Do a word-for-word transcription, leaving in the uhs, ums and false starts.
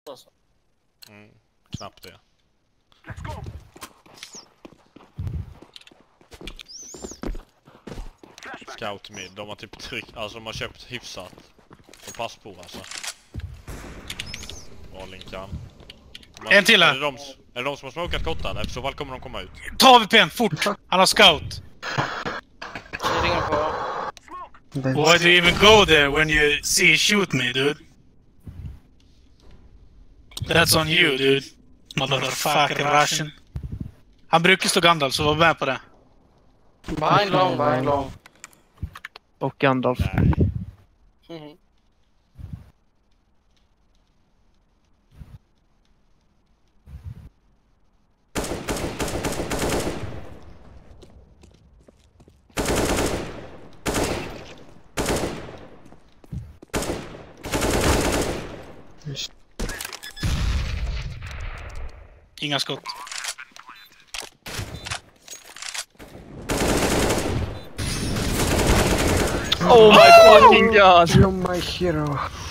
Mm, knappt det. Scout mid, de har typ tryckt, alltså de har köpt hyfsat. Så pass på alltså. Bra Linkan. En till här. Är det, de, är det de som har smokat kottan? I så fall kommer de komma ut. Ta V P N, fort! Han har scout. Jag ringer på. Why do you even go there when you see shoot me, dude? That's on you, dude. Motherfucking Russian. Han brukar stå Gandalf, så var med på det. Behind long, behind long. Och Gandalf. Nej. Mhm. Inga skott. Oh my fucking god! You're my hero.